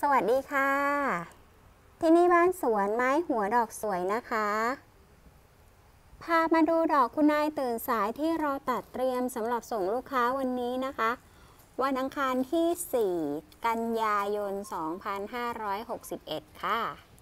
สวัสดีค่ะที่นี่บ้านสวนไม้หัวดอกสวยนะคะพามาดูดอกคุณนายตื่นสายที่เราตัดเตรียมสำหรับส่งลูกค้าวันนี้นะคะวันอังคารที่ 4 กันยายน 2561 ค่ะ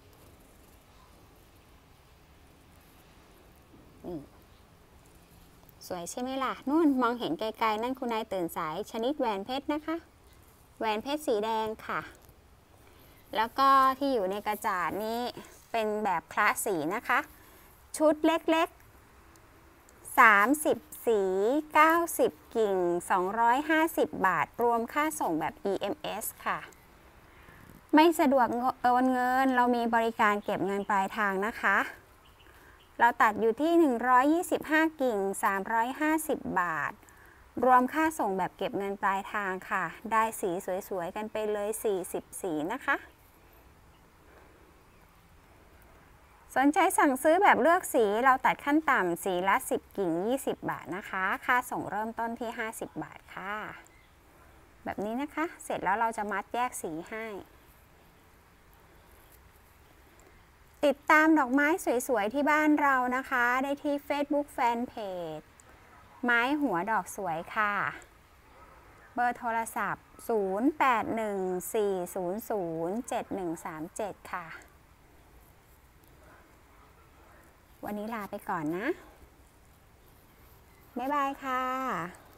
นี่สวยใช่ไหมล่ะนู่นมองเห็นไกลๆนั่นคุณนายตื่นสายชนิดแหวนเพชรนะคะแหวนเพชรสีแดงค่ะแล้วก็ที่อยู่ในกระจาดนี้เป็นแบบคละสีนะคะชุดเล็กๆ30สี90กิ่ง250 บาทรวมค่าส่งแบบ EMS ค่ะไม่สะดวกโอนเงินเรามีบริการเก็บเงินปลายทางนะคะเราตัดอยู่ที่125กิ่ง350 บาทรวมค่าส่งแบบเก็บเงินปลายทางค่ะได้สีสวยๆกันไปเลย40สีนะคะสนใจสั่งซื้อแบบเลือกสีเราตัดขั้นต่ำสีละ10กิ่ง20 บาทนะคะค่าส่งเริ่มต้นที่50 บาทค่ะแบบนี้นะคะเสร็จแล้วเราจะมัดแยกสีให้ติดตามดอกไม้สวยๆที่บ้านเรานะคะได้ที่ Facebook Fanpage ไม้หัวดอกสวยค่ะเบอร์โทรศัพท์0814007137ค่ะวันนี้ลาไปก่อนนะบ๊ายบายค่ะ